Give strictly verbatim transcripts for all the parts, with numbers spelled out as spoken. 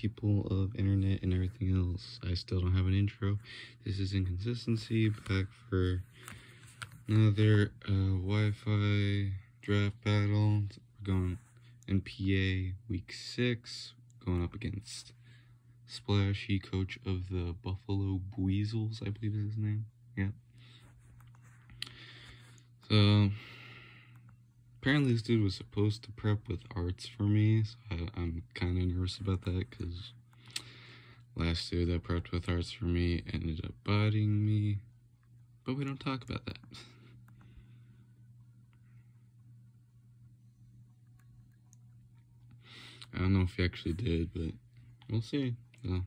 people of internet and everything else. I still don't have an intro. This is Inconsistency, back for another uh, Wi-Fi draft battle. We're going N P A week six, going up against Splashy, coach of the Buffalo Buizels, I believe is his name. Yeah. So apparently this dude was supposed to prep with arts for me, so I, I'm kind of nervous about that, because last dude that prepped with arts for me ended up biting me, but we don't talk about that. I don't know if he actually did, but we'll see. So,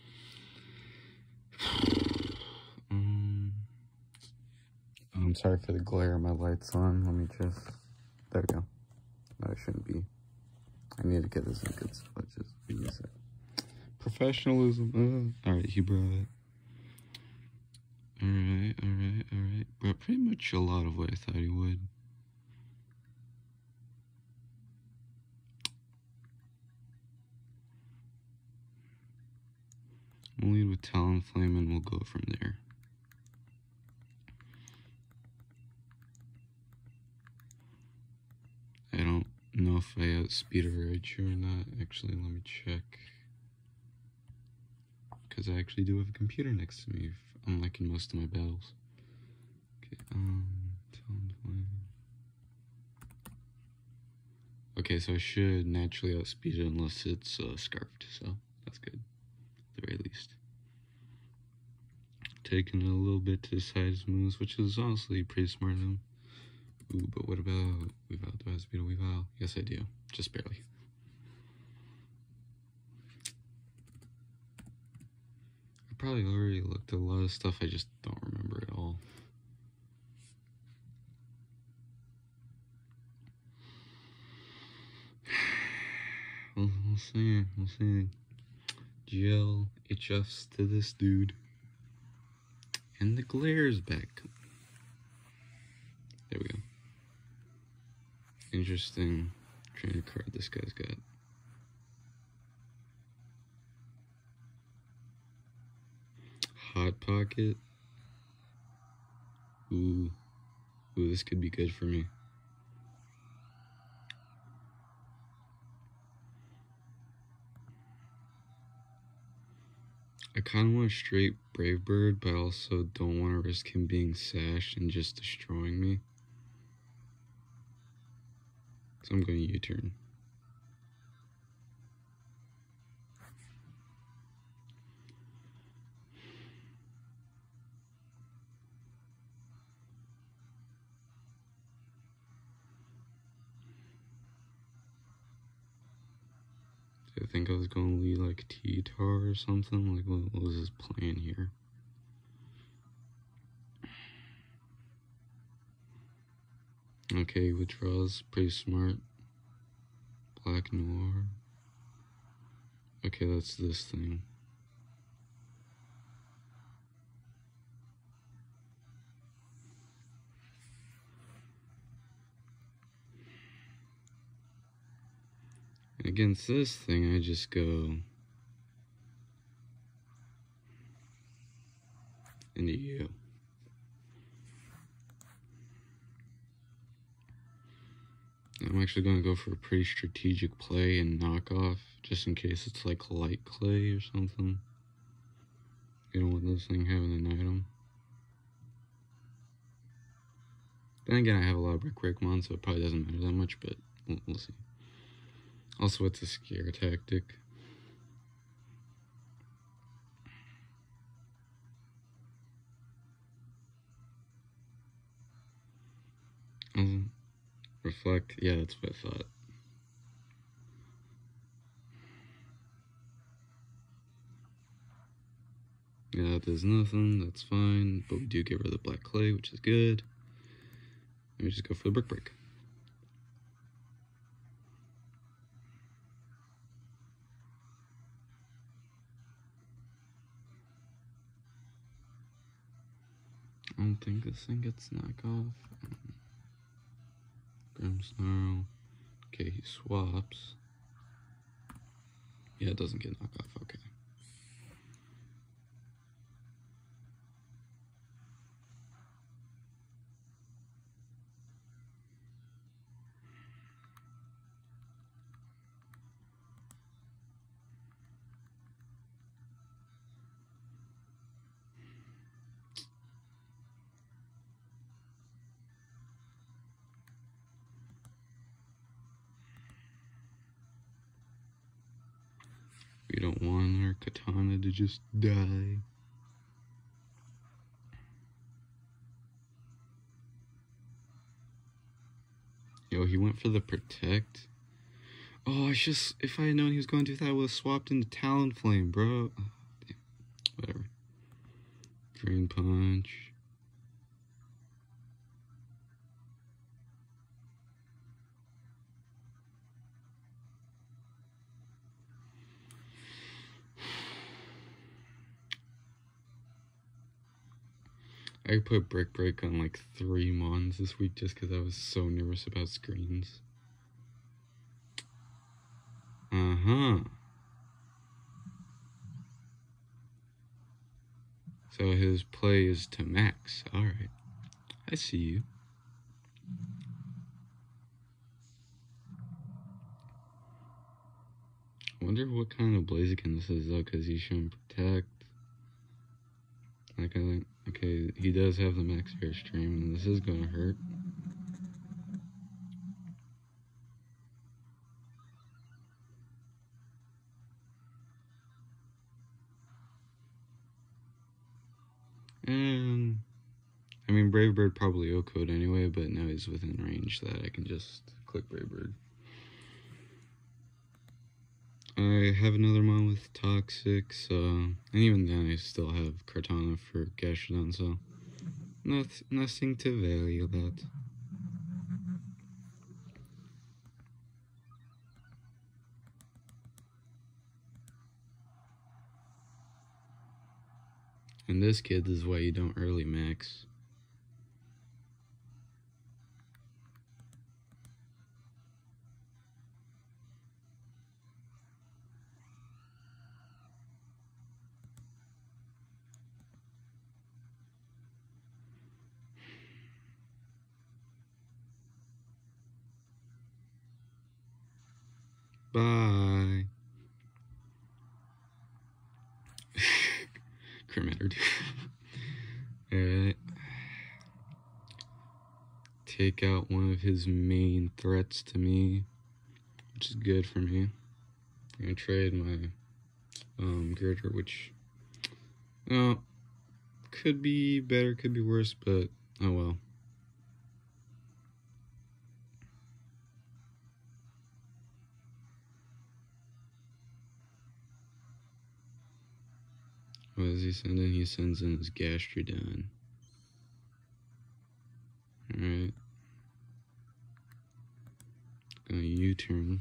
um, I'm sorry for the glare. My light's on. Let me just... There we go. No, it shouldn't be. I need to get this in good spot. Just give me a sec. Professionalism. Uh, Alright, he brought it. Alright, alright, alright. Brought pretty much a lot of what I thought he would. We'll lead with Talonflame and we'll go from there. I don't know if I outspeed a Raichu or not. Actually, let me check. Because I actually do have a computer next to me, unlike in most of my battles. Okay, um, Talonflame. Okay, so I should naturally outspeed it unless it's uh, scarfed, so that's good. At the very least. Taking it a little bit to the side his moves, which is honestly pretty smart of him. Ooh, but what about Weavile? Do I outspeed a Weavile? Yes, I do. Just barely. I probably already looked at a lot of stuff, I just don't remember it all. We'll, we'll see, we'll see. G L adjusts to this dude. And the glare's back. There we go. Interesting trainer card this guy's got. Hot Pocket. Ooh. Ooh, this could be good for me. I kind of want a straight Brave Bird, but I also don't want to risk him being sashed and just destroying me. So I'm going to U-turn. I think I was going to lead like T-Tar or something. Like, what, what was his plan here? Okay, withdraws, pretty smart. Black Noir. Okay, that's this thing. Against this thing, I just go into you. I'm actually going to go for a pretty strategic play and knock off, just in case it's like light clay or something. You don't want this thing having an item. Then again, I have a lot of Brick Rickmon, so it probably doesn't matter that much, but we'll, we'll see. Also, it's a scare tactic. Um, reflect, yeah, that's what I thought. Yeah, that does nothing, that's fine, but we do get rid of the black clay, which is good. Let me just go for the Brick Break. I don't think this thing gets knocked off. Grim Snarl. Okay, he swaps. Yeah, it doesn't get knocked off, okay. We don't want our katana to just die. Yo, he went for the protect. Oh, I just, if I had known he was going to do that, I would have swapped into Talonflame, bro. Oh, damn. Whatever. Drain Punch. I put Brick Break on like three mons this week just because I was so nervous about screens. Uh-huh. So his play is to max. Alright. I see you. I wonder what kind of Blaziken this is though, because he's shown Protect. Like I think, okay, he does have the max Airstream, and this is gonna hurt. And I mean, Brave Bird probably O-code anyway, but now he's within range that I can just click Brave Bird. I have another mon with Toxic, so, and even then I still have Kartana for Gastrodon, so not, nothing to vary about. And this kid is why you don't early max. Bye. Crematter. Alright. Take out one of his main threats to me, which is good for me. I'm gonna trade my um, Girder, which uh, could be better, could be worse, but oh well. What does he send in? He sends in his Gastrodon. Alright. Gonna U-turn.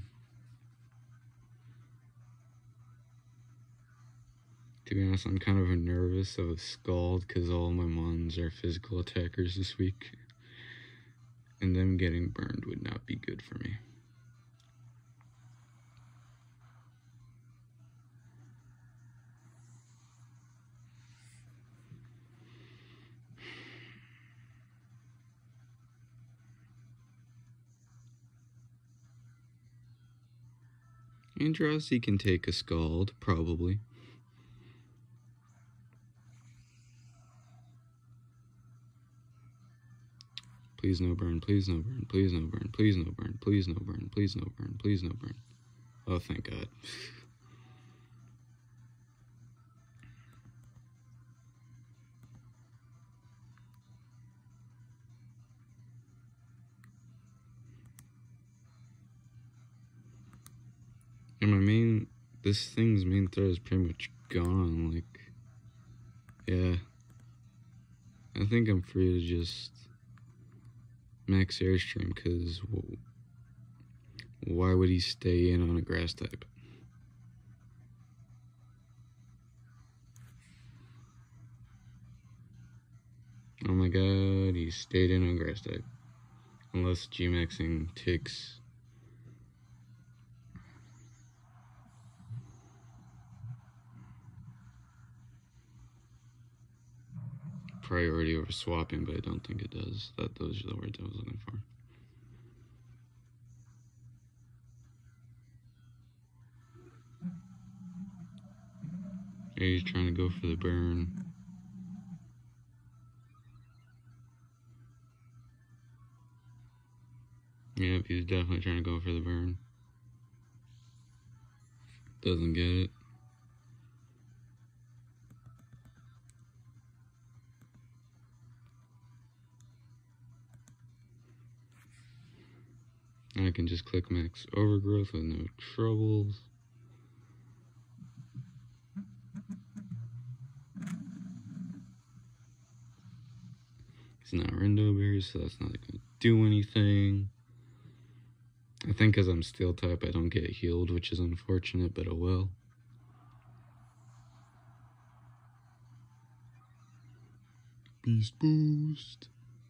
To be honest, I'm kind of nervous of a Scald because all my mons are physical attackers this week. And them getting burned would not be good for me. Andrassi can take a Scald, probably. Please no burn, please no burn, please no burn, please no burn, please no burn, please no burn, please no burn. Oh, thank God. And my main, this thing's main threat is pretty much gone, like, yeah. I think I'm free to just max Airstream, because well, why would he stay in on a grass type? Oh my God, he stayed in on grass type. Unless G-maxing ticks. priority over swapping, but I don't think it does. That those are the words I was looking for. He's trying to go for the burn. Yep, he's definitely trying to go for the burn. Doesn't get it. I can just click max overgrowth with no troubles. It's not Rindo Berry, so that's not going to do anything. I think because I'm steel type, I don't get healed, which is unfortunate, but oh well. Beast Boost.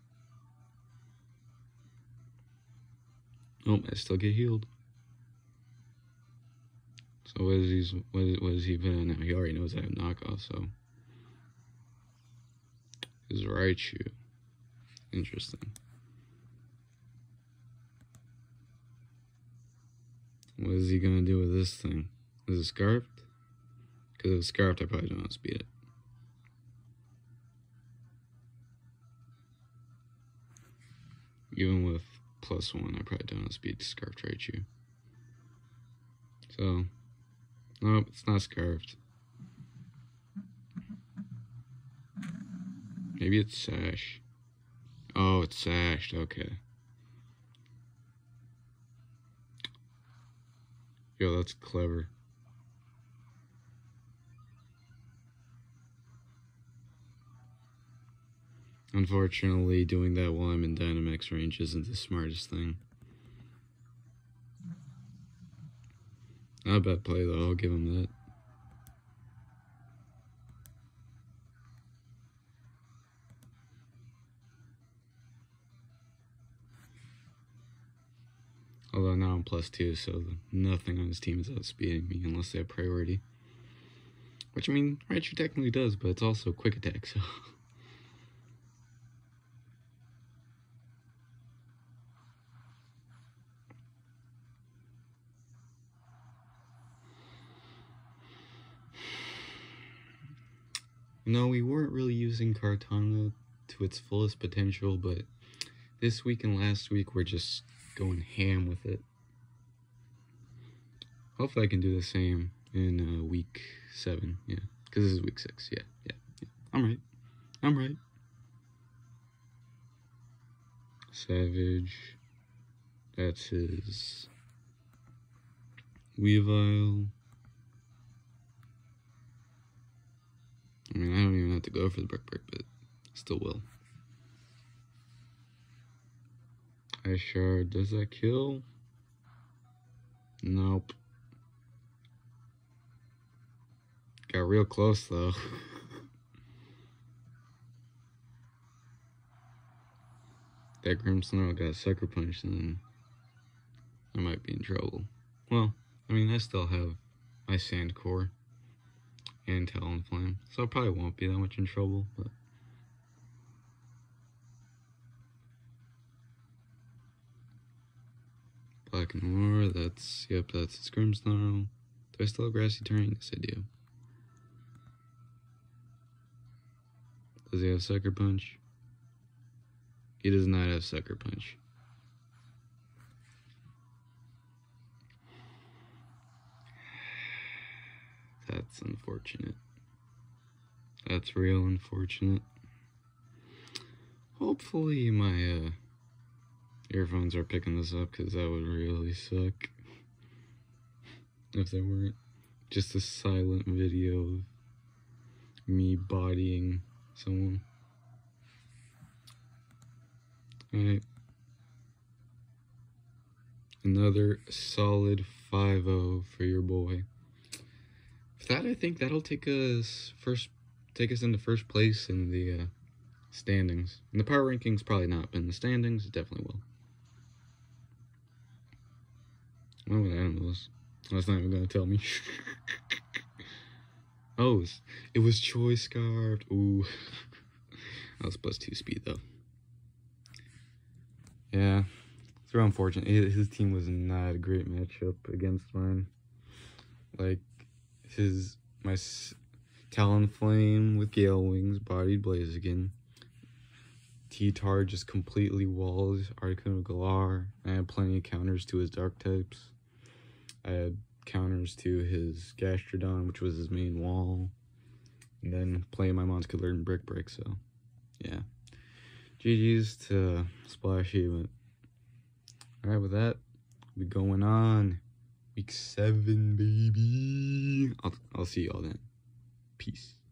Oh, I still get healed. So what is he? What is, what is he putting now? He already knows I have knockoff, so his Raichu. Interesting. What is he gonna do with this thing? Is it scarfed? Because if it's scarfed, I probably don't outspeed it. Even with plus one, I probably don't outspeed scarfed Raichu. So, nope, it's not scarfed. Maybe it's sash. Oh, it's sashed, okay. Yo, that's clever. Unfortunately, doing that while I'm in Dynamax range isn't the smartest thing. Not a bad play though, I'll give him that. Although now I'm plus two, so nothing on his team is outspeeding me unless they have priority. Which, I mean, Raichu technically does, but it's also quick attack, so... No, we weren't really using Kartana to its fullest potential, but this week and last week we're just going ham with it. Hopefully I can do the same in uh, week seven, yeah. Because this is week six, yeah, yeah, yeah. I'm right. I'm right. Savage. That's his Weavile. I mean, I don't even have to go for the brick brick, but still will. Ice Shard, does that kill? Nope. Got real close though. That Grimmsnarl got Sucker Punch, and then I might be in trouble. Well, I mean, I still have my Sand Core and Talonflame, so I probably won't be that much in trouble, but... Black and Noir, that's, yep, that's its Grimmsnarl. Do I still have Grassy Terrain? Yes, I do. Does he have Sucker Punch? He does not have Sucker Punch. That's unfortunate. That's real unfortunate. Hopefully my uh, earphones are picking this up, because that would really suck if they weren't. Just a silent video of me bodying someone. Alright. Another solid five oh for your boy. For that, I think that'll take us first, take us into first place in the uh, standings. In the power rankings, probably not, but in the standings, it definitely will. I don't know what animal was. That's not even gonna tell me. Oh, it was, it was Choice Scarfed. Ooh. I was plus two speed though. Yeah, it's real unfortunate. His team was not a great matchup against mine. Like, his, my Talonflame with Gale Wings, bodied Blaziken. T-Tar just completely walled Articuno Galar. I had plenty of counters to his Dark types. I had counters to his Gastrodon, which was his main wall. And then playing my Monskiller and Brick Break, so yeah. G G's to Splashy, but alright, with that, we going on week seven, baby. I'll, I'll see y'all then. Peace.